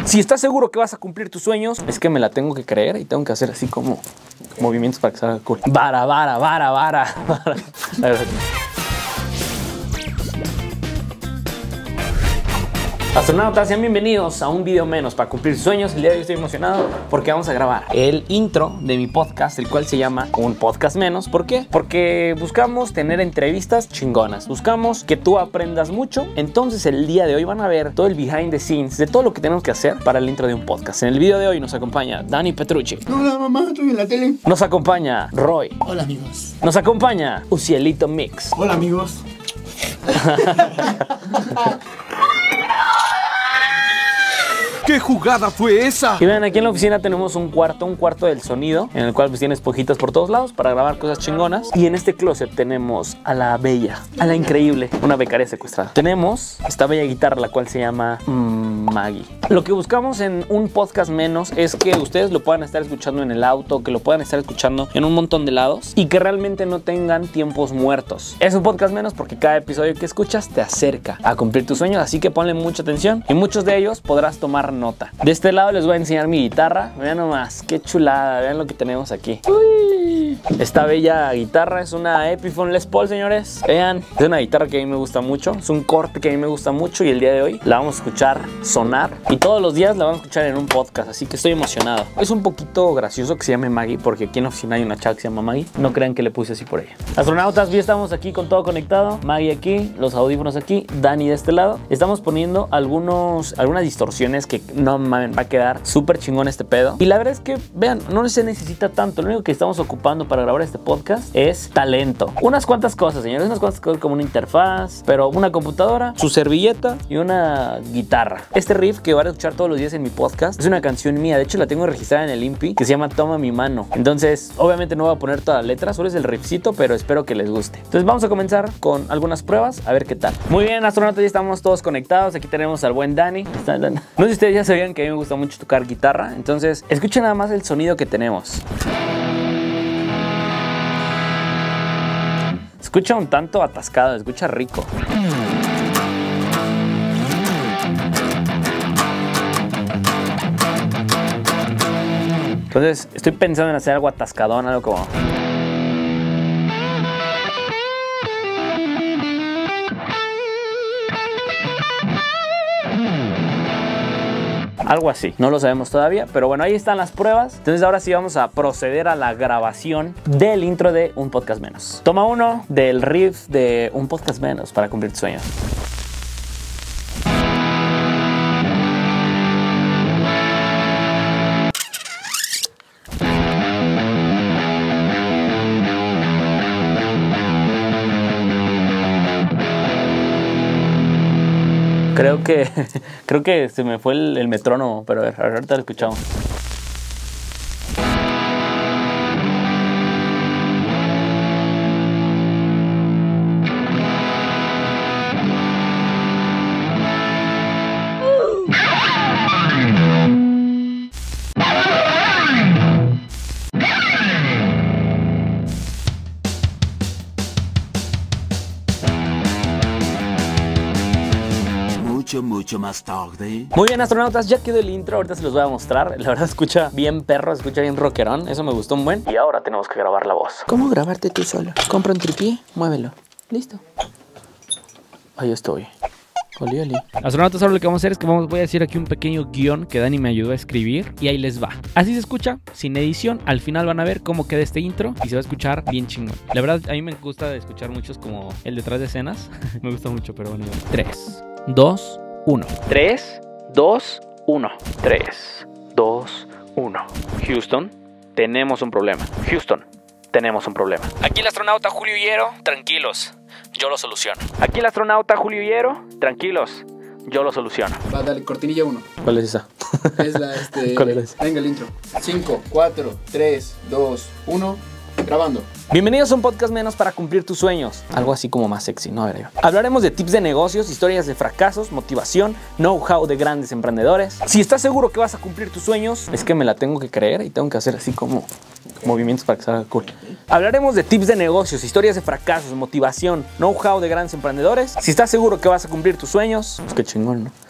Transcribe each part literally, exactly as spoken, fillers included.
Si estás seguro que vas a cumplir tus sueños, es que me la tengo que creer y tengo que hacer así como movimientos para que salga cool. Vara, vara, vara, vara, vara. Astronautas, sean bienvenidos a un video menos para cumplir sueños. El día de hoy estoy emocionado porque vamos a grabar el intro de mi podcast, el cual se llama Un Podcast Menos. ¿Por qué? Porque buscamos tener entrevistas chingonas, buscamos que tú aprendas mucho. Entonces el día de hoy van a ver todo el behind the scenes de todo lo que tenemos que hacer para el intro de un podcast. En el video de hoy nos acompaña Dani Petrucci. Hola mamá, estoy en la tele. Nos acompaña Roy. Hola amigos. Nos acompaña Ucielito Mix. Hola amigos. ¿Qué jugada fue esa? Y vean, aquí en la oficina tenemos un cuarto, un cuarto del sonido, en el cual pues tiene esponjitas por todos lados para grabar cosas chingonas. Y en este closet tenemos a la bella, a la increíble, una becaria secuestrada. Tenemos esta bella guitarra, la cual se llama mmm, Maggie. Lo que buscamos en un podcast menos es que ustedes lo puedan estar escuchando en el auto, que lo puedan estar escuchando en un montón de lados y que realmente no tengan tiempos muertos. Es un podcast menos porque cada episodio que escuchas te acerca a cumplir tus sueños, así que ponle mucha atención y muchos de ellos podrás tomar nota. De este lado les voy a enseñar mi guitarra. Vean nomás, qué chulada, vean lo que tenemos aquí. Uy. Esta bella guitarra es una Epiphone Les Paul, señores. Vean, es una guitarra que a mí me gusta mucho, es un corte que a mí me gusta mucho y el día de hoy la vamos a escuchar sonar y todos los días la vamos a escuchar en un podcast, así que estoy emocionado. Es un poquito gracioso que se llame Maggie porque aquí en la oficina hay una chava que se llama Maggie. No crean que le puse así por ella. Astronautas, ya estamos aquí con todo conectado. Maggie aquí, los audífonos aquí, Dani de este lado. Estamos poniendo algunos, algunas distorsiones que no mames, va a quedar súper chingón este pedo. Y la verdad es que, vean, no se necesita tanto. Lo único que estamos ocupando para grabar este podcast es talento. Unas cuantas cosas, señores, unas cuantas cosas como una interfaz, pero una computadora, su servilleta y una guitarra. Este riff que van a escuchar todos los días en mi podcast es una canción mía. De hecho, la tengo registrada en el I N P I que se llama Toma mi mano. Entonces, obviamente no voy a poner toda la letra, solo es el riffcito, pero espero que les guste. Entonces, vamos a comenzar con algunas pruebas, a ver qué tal. Muy bien, astronautas, ya estamos todos conectados. Aquí tenemos al buen Dani. No sé si ustedes ya sabían que a mí me gusta mucho tocar guitarra, entonces escuchen nada más el sonido que tenemos. Escucha un tanto atascado, escucha rico. Entonces estoy pensando en hacer algo atascadón, algo como... algo así, no lo sabemos todavía, pero bueno, ahí están las pruebas. Entonces ahora sí vamos a proceder a la grabación del intro de Un Podcast Menos. Toma uno del riff de Un Podcast Menos para cumplir tus sueños. Creo que, creo que se me fue el, el metrónomo, pero a ver, ahorita lo escuchamos. Mucho, mucho más tarde. Muy bien, astronautas, ya quedó el intro, ahorita se los voy a mostrar. La verdad escucha bien perro, escucha bien rockerón, eso me gustó un buen. Y ahora tenemos que grabar la voz. ¿Cómo grabarte tú solo? Compra un tripié, muévelo. Listo. Ahí estoy. Oli, oli. Astronautas, ahora lo que vamos a hacer es que vamos, voy a decir aquí un pequeño guión que Dani me ayudó a escribir y ahí les va. Así se escucha, sin edición. Al final van a ver cómo queda este intro y se va a escuchar bien chingón. La verdad, a mí me gusta escuchar muchos como el detrás de escenas. Me gusta mucho, pero bueno. tres, dos, uno. tres, dos, uno. tres, dos, uno. Houston, tenemos un problema. Houston, tenemos un problema. Aquí el astronauta Julio Hierro, tranquilos, yo lo soluciono. Aquí el astronauta Julio Hierro, tranquilos, yo lo soluciono. Va, dale, cortinilla uno. ¿Cuál es esa? Es la, este... ¿Cuál era esa? Venga, el intro. cinco, cuatro, tres, dos, uno. Grabando. Bienvenidos a Un Podcast Menos para cumplir tus sueños. Algo así como más sexy, ¿no? A ver, yo. Hablaremos de tips de negocios, historias de fracasos, motivación, know-how de grandes emprendedores. Si estás seguro que vas a cumplir tus sueños, es que me la tengo que creer y tengo que hacer así como movimientos para que salga cool. Hablaremos de tips de negocios, historias de fracasos, motivación, know-how de grandes emprendedores. Si estás seguro que vas a cumplir tus sueños, pues qué chingón, ¿no?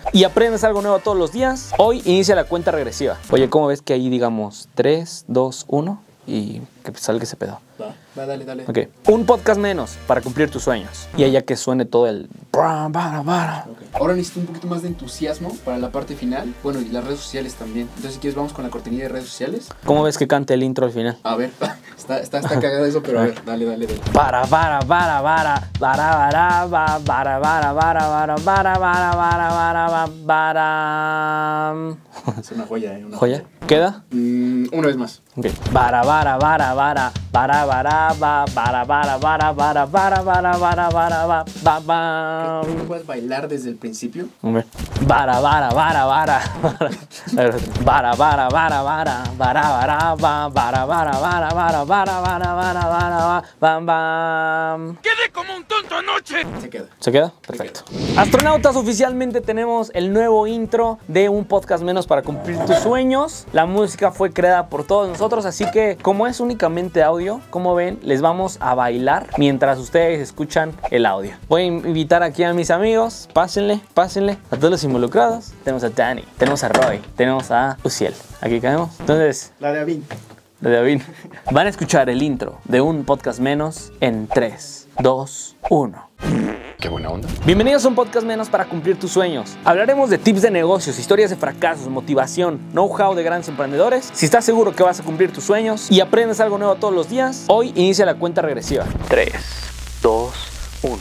y aprendes algo nuevo todos los días, hoy inicia la cuenta regresiva. Oye, ¿cómo ves que ahí digamos tres, dos, uno y que salga ese pedo? Va, va, dale, dale. Ok, un podcast menos para cumplir tus sueños. Y allá que suene todo el... Okay. Ahora necesito un poquito más de entusiasmo para la parte final. Bueno, y las redes sociales también. Entonces, si quieres, vamos con la cortinilla de redes sociales. ¿Cómo ves que cante el intro al final? A ver, está, está, está cagado eso, pero a ver, dale, dale, dale. Para, para, para, para, para, para, para, para, para, para, para, para, para, para, para, para. Es una joya, ¿eh? Una ¿Joya? ¿Queda? Mm, una vez más. Ok. Para, para, para, para, para, para, para, para, para, para, para, para, para, para, para, para, para. ¿No puedes bailar desde el principio? Hombre. Para, para, para, para. Para, para, para, para, para, para, para, para, para, para, para, para, para, para, para, bam, bam. ¡Quedé como un tonto anoche! Se queda. ¿Se queda? Perfecto. Astronautas, oficialmente tenemos el nuevo intro de un podcast menos para cumplir tus sueños. La música fue creada por todos nosotros, así que como es únicamente audio, como ven, les vamos a bailar mientras ustedes escuchan el audio. Voy a invitar aquí a mis amigos, pásenle, pásenle, a todos los involucrados. Tenemos a Dani, tenemos a Roy, tenemos a Uciel. Aquí caemos. Entonces, La de Avin. la de Avin. Van a escuchar el intro de un podcast menos en tres, dos, uno. Qué buena onda. Bienvenidos a un podcast menos para cumplir tus sueños. Hablaremos de tips de negocios, historias de fracasos, motivación, know-how de grandes emprendedores. Si estás seguro que vas a cumplir tus sueños y aprendes algo nuevo todos los días, hoy inicia la cuenta regresiva. tres, dos, uno.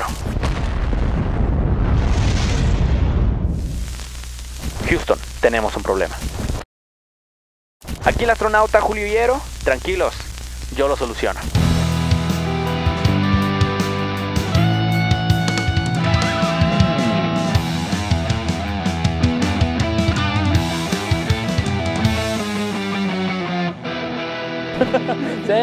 Houston, tenemos un problema. Aquí el astronauta Julio Hierro. Tranquilos, yo lo soluciono. ¡Sí!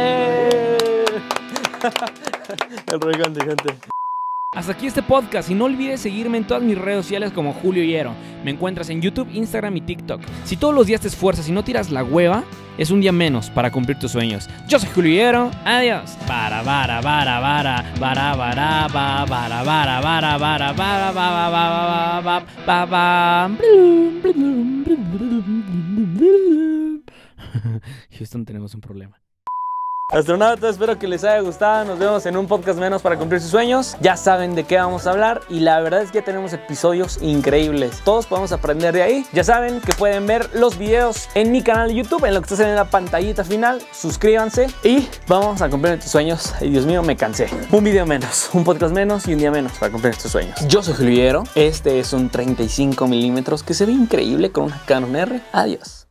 El Roy cante, cante. Hasta aquí este podcast y no olvides seguirme en todas mis redes sociales como Julio Hierro. Me encuentras en YouTube, Instagram y TikTok. Si todos los días te esfuerzas y no tiras la hueva, es un día menos para cumplir tus sueños. Yo soy Julio Hierro. Adiós. Para, para, para, para, para, para, para, para, para, para, para, para, para, para, para, para. Houston, tenemos un problema. Astronautas, espero que les haya gustado. Nos vemos en un podcast menos para cumplir sus sueños. Ya saben de qué vamos a hablar y la verdad es que ya tenemos episodios increíbles. Todos podemos aprender de ahí. Ya saben que pueden ver los videos en mi canal de YouTube, en lo que está en la pantallita final. Suscríbanse y vamos a cumplir tus sueños. Ay, Dios mío, me cansé. Un video menos, un podcast menos y un día menos para cumplir tus sueños. Yo soy Julio Hierro. Este es un treinta y cinco milímetros que se ve increíble con una Canon R. Adiós.